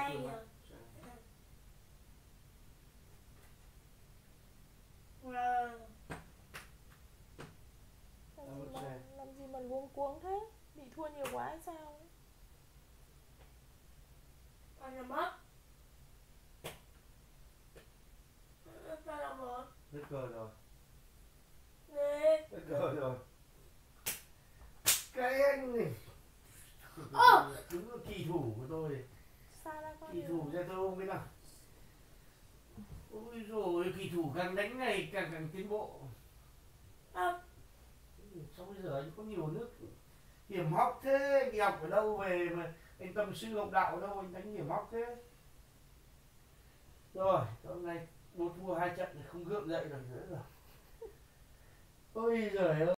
sai Sai. rồi. Wow. Làm gì mà luống cuống thế? Bị thua nhiều quá hay sao? Con là mất. Con là một. Hết cờ rồi. Nè. Hết cờ rồi. Cái anh này đúng là kỳ thủ của tôi. Sai ra con Kỳ nhiều. thủ cho tôi không biết nào. Ôi dồi, kỳ thủ càng đánh ngày càng tiến bộ. Sao bây giờ anh có nhiều nước hiểm hóc thế? Anh đi học ở đâu về mà anh tâm sư học đạo ở đâu anh đánh hiểm hóc thế? Rồi, hôm nay bố thua 2 trận thì không gượng dậy được nữa rồi. Ôi giời ơi.